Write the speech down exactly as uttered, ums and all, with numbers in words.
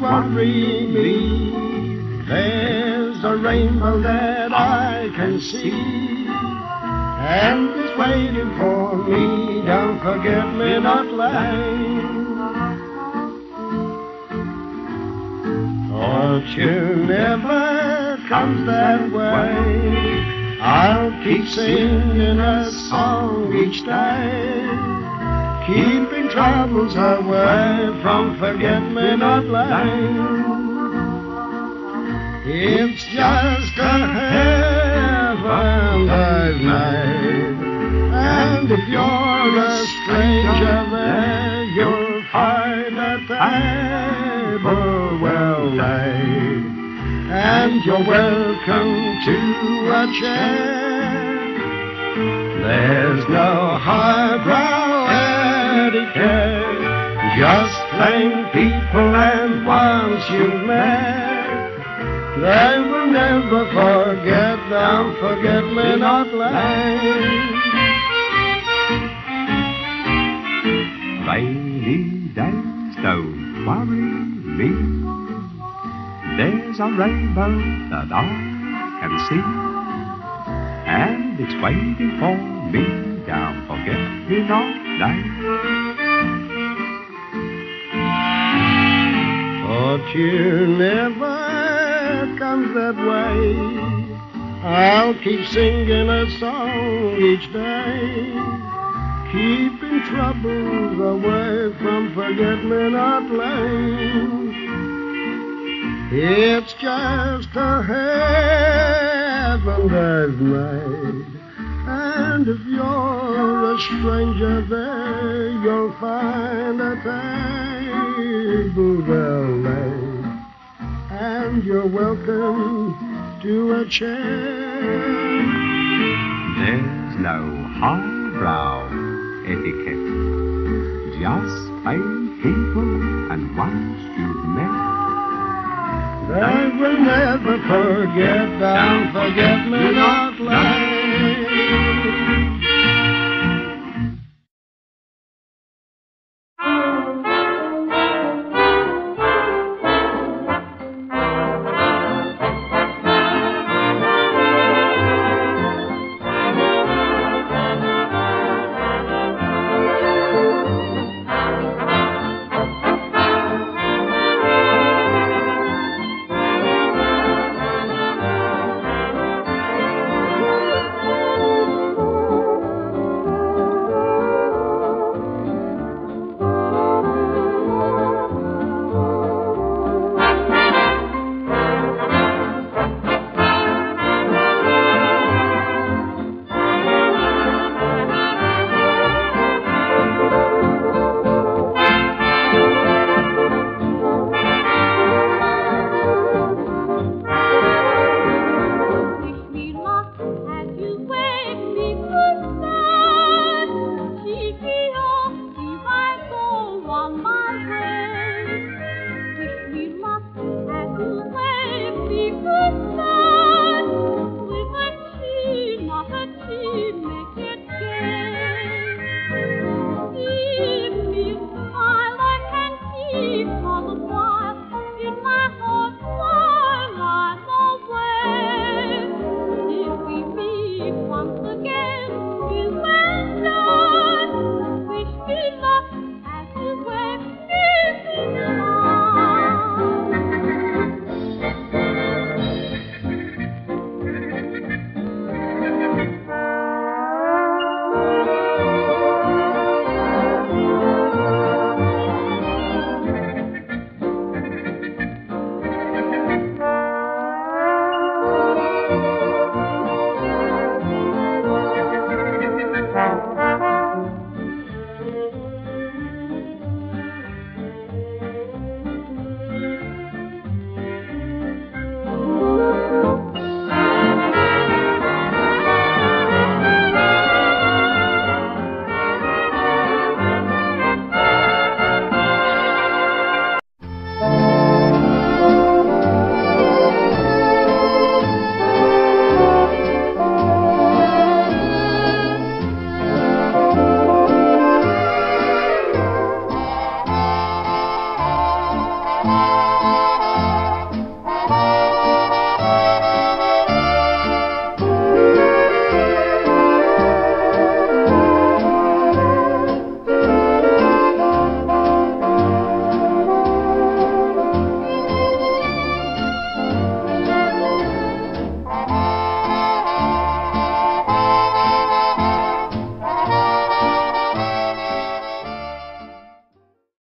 worry me. There's a rainbow that I can see, and it's waiting for me down Forget-Me-Not Lane. Fortune never comes that way. I'll keep singing a song each day, keeping troubles away from Forget-Me-Not Lane. It's just a heaven I've made, and if you're a stranger there, you'll find a table well laid, and you're welcome to a chair. There's no highbrow etiquette, just plain people, and once you've met, they will never forget down Forget-Me-Not Lane. Rainy days don't worry me. There's a rainbow that I can see, and it's waiting for me down Forget-Me-Not Lane. Fortune never comes that way. I'll keep singing a song each day, keeping troubles away from Forget-Me-Not Lane. It's just a heaven I've made, and if you're a stranger there, you'll find a table well laid, and you're welcome to a chair. There's no highbrow etiquette, just plain people, and once you've met, they will never forget down Forget-Me-Not Lane.